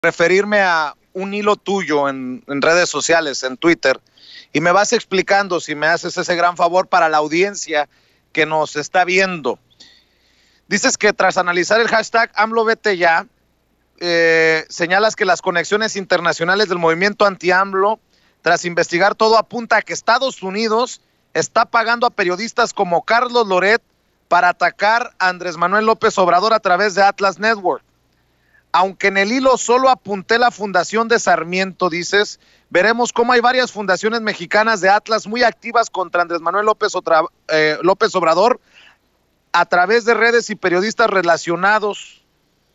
referirme a un hilo tuyo en redes sociales, en Twitter, y me vas explicando si me haces ese gran favor para la audiencia que nos está viendo. Dices que tras analizar el hashtag AMLO vete ya, señalas que las conexiones internacionales del movimiento anti-AMLO, tras investigar todo, apunta a que Estados Unidos está pagando a periodistas como Carlos Loret para atacar a Andrés Manuel López Obrador a través de Atlas Network. Aunque en el hilo solo apunté la fundación de Sarmiento, dices, veremos cómo hay varias fundaciones mexicanas de Atlas muy activas contra Andrés Manuel López Obrador a través de redes y periodistas relacionados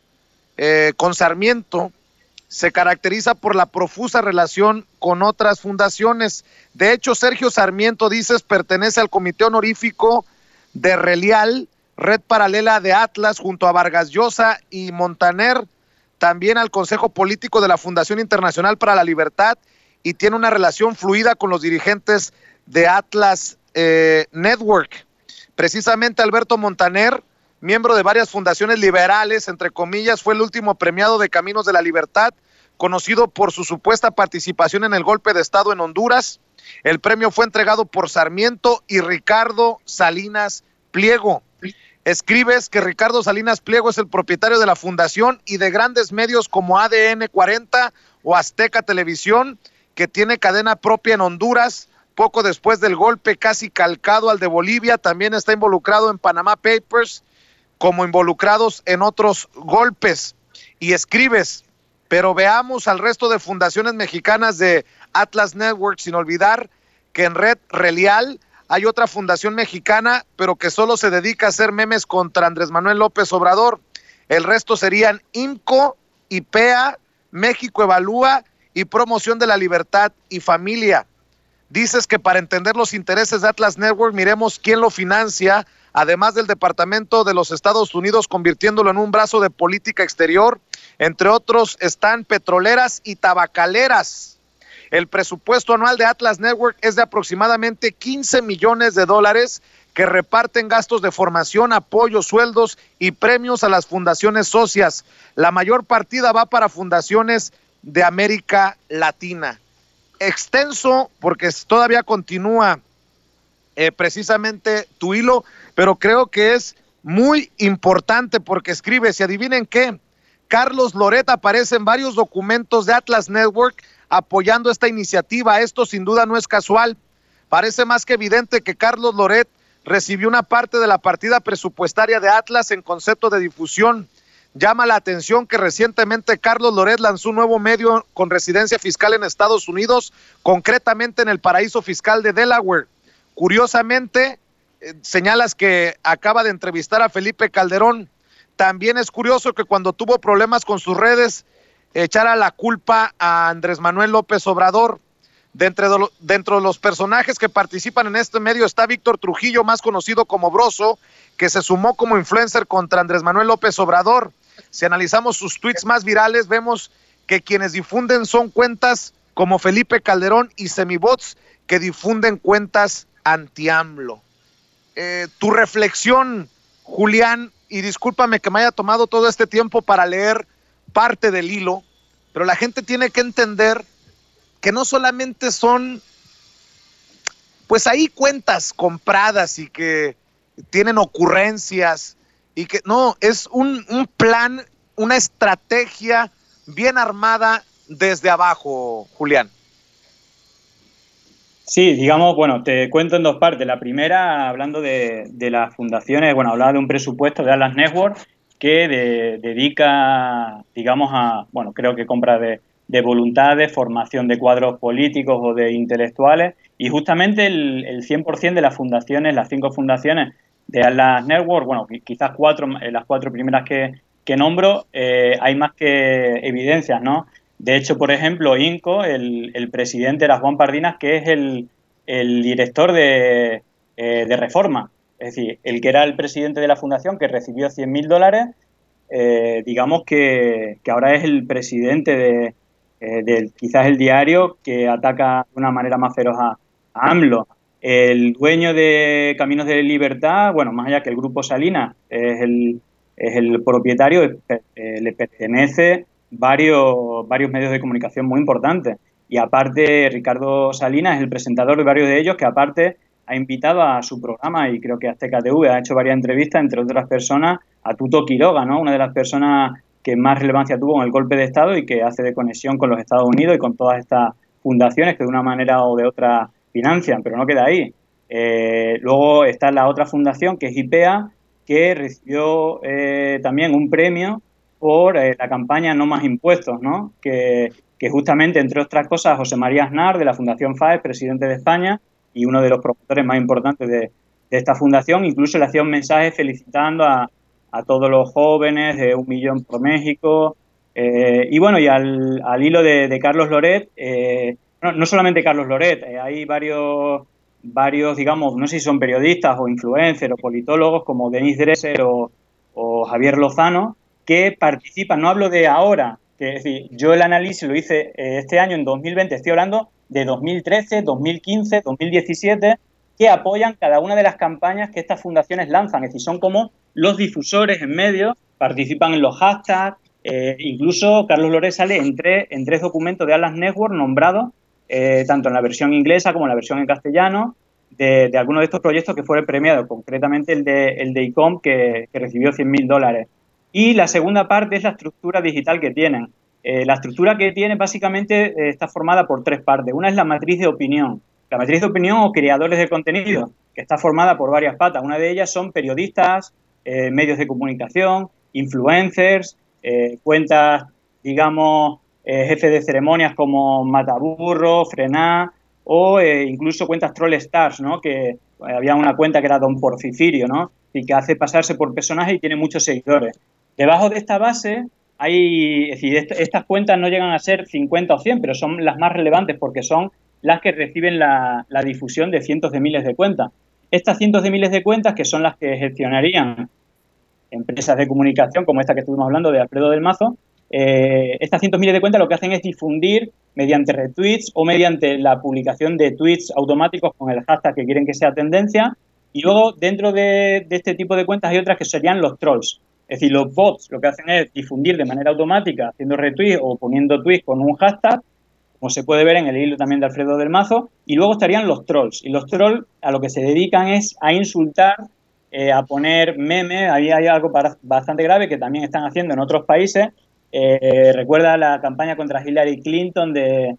con Sarmiento. Se caracteriza por la profusa relación con otras fundaciones. De hecho, Sergio Sarmiento, dices, pertenece al comité honorífico de Relial, red paralela de Atlas, junto a Vargas Llosa y Montaner, también al Consejo Político de la Fundación Internacional para la Libertad, y tiene una relación fluida con los dirigentes de Atlas Network. Precisamente Alberto Montaner, miembro de varias fundaciones liberales, entre comillas, fue el último premiado de Caminos de la Libertad, conocido por su supuesta participación en el golpe de Estado en Honduras. El premio fue entregado por Sarmiento y Ricardo Salinas Pliego. Escribes que Ricardo Salinas Pliego es el propietario de la fundación y de grandes medios como ADN 40 o Azteca Televisión, que tiene cadena propia en Honduras. Poco después del golpe, casi calcado al de Bolivia, también está involucrado en Panama Papers, como involucrados en otros golpes. Y escribes, pero veamos al resto de fundaciones mexicanas de Atlas Network, sin olvidar que en Red Relial hay otra fundación mexicana, pero que solo se dedica a hacer memes contra Andrés Manuel López Obrador. El resto serían INCO, IPEA, México Evalúa y Promoción de la Libertad y Familia. Dices que para entender los intereses de Atlas Network, miremos quién lo financia, además del Departamento de los Estados Unidos, convirtiéndolo en un brazo de política exterior. Entre otros están petroleras y tabacaleras. El presupuesto anual de Atlas Network es de aproximadamente $15 millones que reparten gastos de formación, apoyo, sueldos y premios a las fundaciones socias. La mayor partida va para fundaciones de América Latina. Extenso, porque todavía continúa precisamente tu hilo, pero creo que es muy importante porque escribes, y adivinen qué, Carlos Loret aparece en varios documentos de Atlas Network apoyando esta iniciativa. Esto sin duda no es casual. Parece más que evidente que Carlos Loret recibió una parte de la partida presupuestaria de Atlas en concepto de difusión. Llama la atención que recientemente Carlos Loret lanzó un nuevo medio con residencia fiscal en Estados Unidos, concretamente en el paraíso fiscal de Delaware. Curiosamente, señalas que acaba de entrevistar a Felipe Calderón. También es curioso que cuando tuvo problemas con sus redes, echara la culpa a Andrés Manuel López Obrador. Dentro de los personajes que participan en este medio está Víctor Trujillo, más conocido como Broso, que se sumó como influencer contra Andrés Manuel López Obrador. Si analizamos sus tweets más virales, vemos que quienes difunden son cuentas como Felipe Calderón y semibots que difunden cuentas anti-AMLO. Tu reflexión, Julián, y discúlpame que me haya tomado todo este tiempo para leer parte del hilo, pero la gente tiene que entender que no solamente son, pues ahí cuentas compradas y que tienen ocurrencias, y que no, es un plan, una estrategia bien armada desde abajo, Julián. Sí, digamos, bueno, te cuento en dos partes. La primera, hablando de las fundaciones, bueno, hablaba de un presupuesto de Atlas Network que dedica, digamos, bueno, creo que compra de voluntades, formación de cuadros políticos o de intelectuales, y justamente el 100% de las fundaciones, las 5 fundaciones de Atlas Network, bueno, quizás las 4 primeras que nombro, hay más que evidencias, ¿no? De hecho, por ejemplo, INCO, el presidente era Juan Pardinas, que es el director de Reforma. Es decir, el que era el presidente de la fundación, que recibió $100.000, digamos que ahora es el presidente de quizás el diario que ataca de una manera más feroz a AMLO. El dueño de Caminos de Libertad, bueno, más allá que el Grupo Salinas es el propietario, le pertenece varios medios de comunicación muy importantes. Y aparte, Ricardo Salinas es el presentador de varios de ellos, que aparte ha invitado a su programa, y creo que Azteca TV ha hecho varias entrevistas, entre otras personas, a Tuto Quiroga, ¿no? Una de las personas que más relevancia tuvo en el golpe de Estado y que hace de conexión con los Estados Unidos y con todas estas fundaciones que de una manera o de otra financian, pero no queda ahí. Luego está la otra fundación, que es IPEA, que recibió también un premio por la campaña No Más Impuestos, ¿no? Que justamente, entre otras cosas, José María Aznar, de la Fundación FAES, presidente de España, y uno de los promotores más importantes de esta fundación, incluso le hacía un mensaje felicitando a todos los jóvenes de 1 millón por México. Y bueno, y al hilo de Carlos Loret, no solamente Carlos Loret, hay varios, digamos, no sé si son periodistas o influencers o politólogos como Denis Dresser o Javier Lozano, que participan. No hablo de ahora, que es decir, yo el análisis lo hice este año, en 2020, estoy hablando de 2013, 2015, 2017, que apoyan cada una de las campañas que estas fundaciones lanzan. Es decir, son como los difusores en medios, participan en los hashtags, incluso Carlos Loret sale en tres documentos de Atlas Network nombrados, tanto en la versión inglesa como en la versión en castellano, de algunos de estos proyectos que fueron premiados, concretamente el de ICOM, que recibió $100.000. Y la segunda parte es la estructura digital que tienen. La estructura que tiene básicamente está formada por tres partes. Una es la matriz de opinión. La matriz de opinión o creadores de contenido, que está formada por varias patas. Una de ellas son periodistas, medios de comunicación, influencers, cuentas, digamos, jefes de ceremonias como Mataburro, Frená, o incluso cuentas troll stars, ¿no? Que había una cuenta que era Don Porfirio, ¿no? Y que hace pasarse por personaje y tiene muchos seguidores. Debajo de esta base hay, es decir, estas cuentas no llegan a ser 50 o 100, pero son las más relevantes porque son las que reciben la difusión de cientos de miles de cuentas. Estas cientos de miles de cuentas, que son las que gestionarían empresas de comunicación como esta que estuvimos hablando de Alfredo del Mazo, estas cientos miles de cuentas lo que hacen es difundir mediante retweets o mediante la publicación de tweets automáticos con el hashtag que quieren que sea tendencia. Y luego, dentro de este tipo de cuentas hay otras que serían los trolls. Es decir, los bots lo que hacen es difundir de manera automática, haciendo retweets o poniendo tweets con un hashtag, como se puede ver en el hilo también de Alfredo del Mazo. Y luego estarían los trolls. Y los trolls a lo que se dedican es a insultar, a poner memes. Ahí hay algo bastante grave que también están haciendo en otros países. Recuerda la campaña contra Hillary Clinton que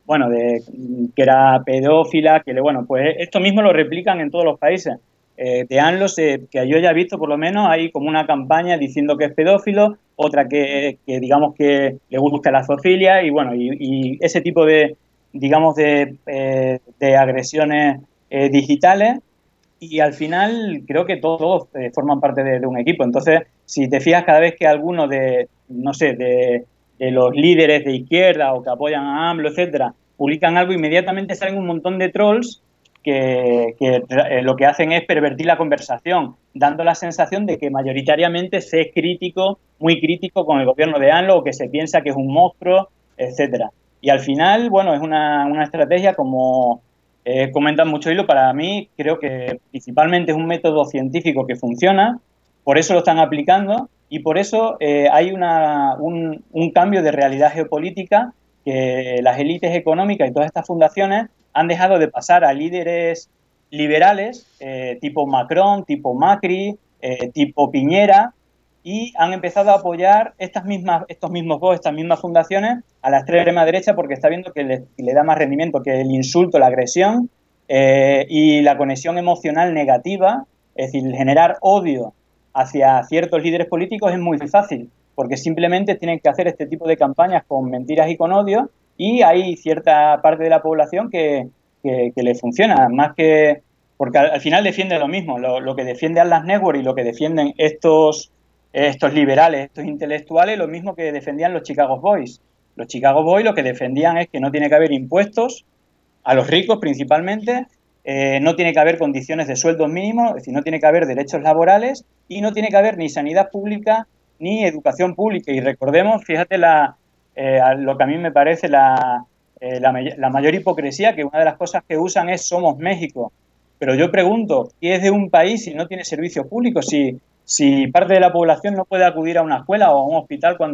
era pedófila, pues esto mismo lo replican en todos los países. De ANLOS, que yo ya he visto por lo menos, hay como una campaña diciendo que es pedófilo, otra que digamos que le gusta la zoofilia y ese tipo de, digamos, de agresiones digitales. Y al final creo que todos forman parte de un equipo. Entonces, si te fijas, cada vez que alguno de los líderes de izquierda o que apoyan a AMLO, etcétera, publican algo, inmediatamente salen un montón de trolls que lo que hacen es pervertir la conversación, dando la sensación de que mayoritariamente se es crítico, muy crítico con el gobierno de AMLO, o que se piensa que es un monstruo, etcétera. Y al final, es una estrategia, como comentan mucho hilo. Para mí creo que principalmente es un método científico que funciona, por eso lo están aplicando y por eso hay un cambio de realidad geopolítica, que las élites económicas y todas estas fundaciones han dejado de pasar a líderes liberales tipo Macron, tipo Macri, tipo Piñera, y han empezado a apoyar estos mismos estas mismas fundaciones a la extrema derecha, porque está viendo que le da más rendimiento que el insulto, la agresión y la conexión emocional negativa. Es decir, generar odio hacia ciertos líderes políticos es muy fácil, porque simplemente tienen que hacer este tipo de campañas con mentiras y con odio, y hay cierta parte de la población que le funciona, más que porque al final defiende lo mismo, lo que defiende Atlas Network y lo que defienden estos liberales, estos intelectuales, lo mismo que defendían los Chicago Boys. Los Chicago Boys lo que defendían es que no tiene que haber impuestos a los ricos principalmente, no tiene que haber condiciones de sueldos mínimos, es decir, no tiene que haber derechos laborales y no tiene que haber ni sanidad pública ni educación pública. Y recordemos, fíjate lo que a mí me parece la mayor hipocresía, que una de las cosas que usan es Somos México. Pero yo pregunto, ¿qué es de un país si no tiene servicios públicos? Si parte de la población no puede acudir a una escuela o a un hospital cuando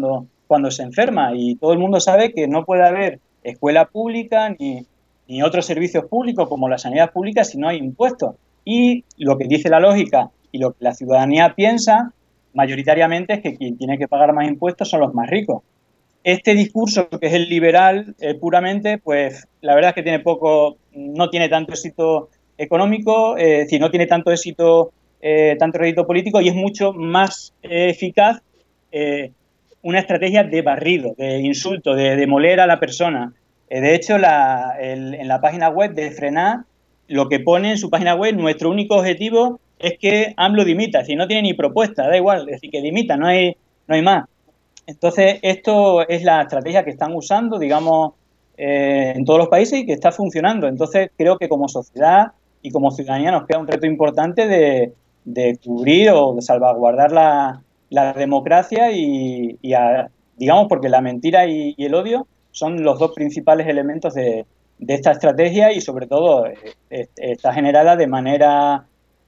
cuando se enferma, y todo el mundo sabe que no puede haber escuela pública ni otros servicios públicos como la sanidad pública si no hay impuestos. Y lo que dice la lógica y lo que la ciudadanía piensa mayoritariamente es que quien tiene que pagar más impuestos son los más ricos. Este discurso, que es el liberal puramente, pues la verdad es que no tiene tanto éxito económico, es decir, no tiene tanto éxito, tanto rédito político, y es mucho más eficaz una estrategia de barrido, de insulto, de demoler a la persona. De hecho, en la página web de Frenar, lo que pone en su página web, nuestro único objetivo es que AMLO dimita, es decir, no tiene ni propuesta, da igual, es decir, que dimita, no hay más. Entonces, esto es la estrategia que están usando, digamos, en todos los países y que está funcionando. Entonces, creo que como sociedad y como ciudadanía nos queda un reto importante de cubrir o de salvaguardar la democracia digamos, porque la mentira y el odio son los dos principales elementos de esta estrategia, y sobre todo está generada de manera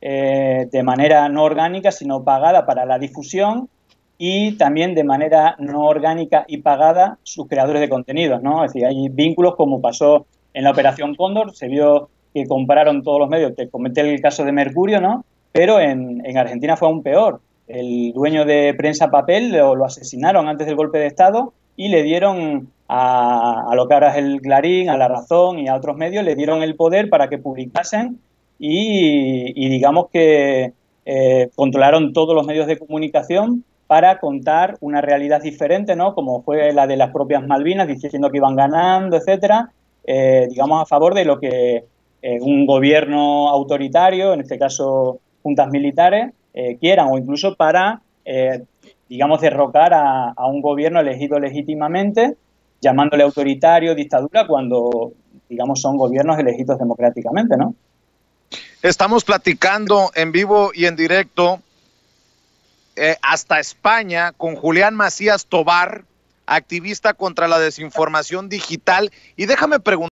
no orgánica, sino pagada para la difusión, y también de manera no orgánica y pagada sus creadores de contenidos, ¿no? Es decir, hay vínculos, como pasó en la Operación Cóndor, se vio que compraron todos los medios. Te comenté el caso de Mercurio, ¿no? Pero en Argentina fue aún peor. El dueño de Prensa Papel lo asesinaron antes del golpe de Estado, y le dieron a lo que ahora es el Clarín, a La Razón y a otros medios, le dieron el poder para que publicasen y digamos que controlaron todos los medios de comunicación para contar una realidad diferente, ¿no? Como fue la de las propias Malvinas, diciendo que iban ganando, etcétera, digamos, a favor de lo que un gobierno autoritario, en este caso juntas militares, quieran, o incluso para, digamos, derrocar a un gobierno elegido legítimamente, llamándole autoritario, dictadura, cuando, digamos, son gobiernos elegidos democráticamente, ¿no? Estamos platicando en vivo y en directo hasta España con Julián Macías Tobar, activista contra la desinformación digital. Y déjame preguntar,